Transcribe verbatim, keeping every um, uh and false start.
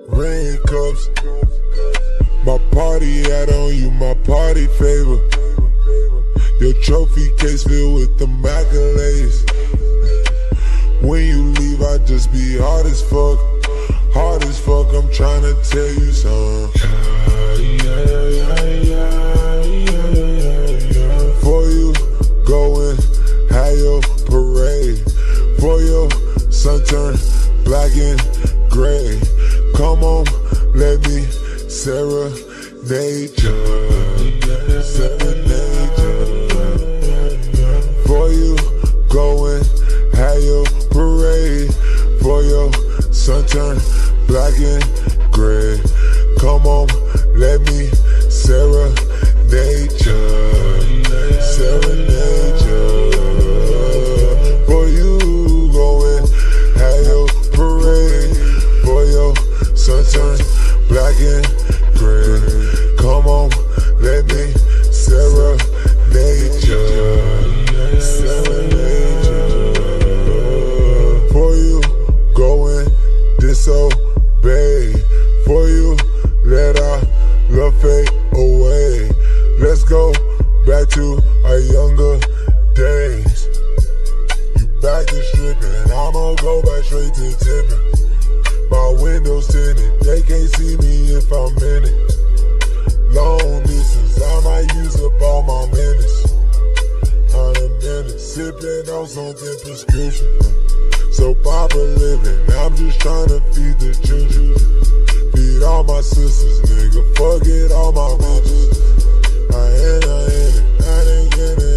Rain cups. My party hat on you, my party favor. Your trophy case filled with them accolades. When you leave, I just be hard as fuck. Hard as fuck, I'm tryna tell you something. For you, going, have your parade. For your sun turn black and gray. Come on, let me serenade you. Serenade you. For you, going, have your parade. For your sun turn black and gray. Come on, let me serenade you. Serenade you. For you, going, have your parade. For your sun turn black and gray. Come on, let me serenade you. Serenade you. For you, going, disobey. For you, let our love fade away. Let's go back to our younger days. You back to stripping, I'ma go back straight to tipping. My windows tinted, they can't see me if I'm in it. Long distance, I might use up all my minutes. Hundred minutes, sipping on something prescription. So proper living, I'm just trying to feed the children. Feed all my sisters, nigga, forget all my bitches. I ain't, I ain't, I ain't getting